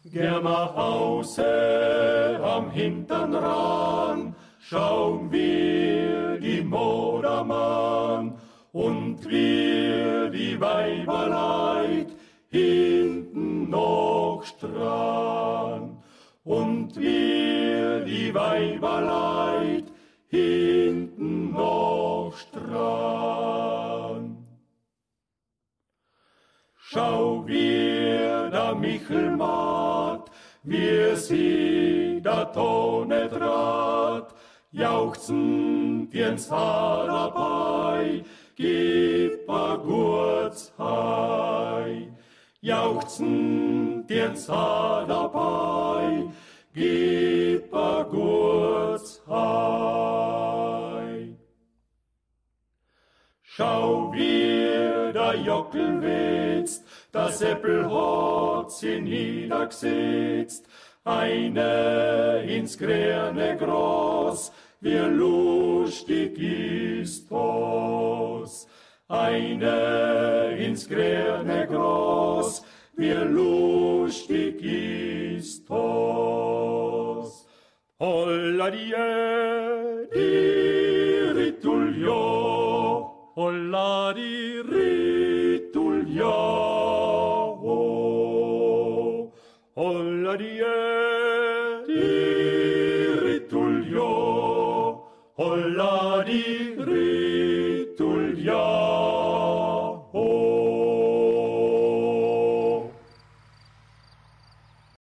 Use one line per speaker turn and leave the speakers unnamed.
Gern nach Hause am Hintern ran, schauen wir die Modermann und wir die Weiberleid hinten noch strahn. Und wir die Weiberleid hinten noch strahn. Schau, wie der Michelmat, wie sie da Tonne trat, jauchzend ins Haar dabei, gib a gut's Hei. Jauchzend ins Haar dabei, gib a gut's Hei. Schau, wie der Jockel wetzt, das Äppel hat sie niedergesetzt, eine ins grüne Gras, wie lustig ist das. Eine ins grüne Gras, wie lustig ist das. Holla die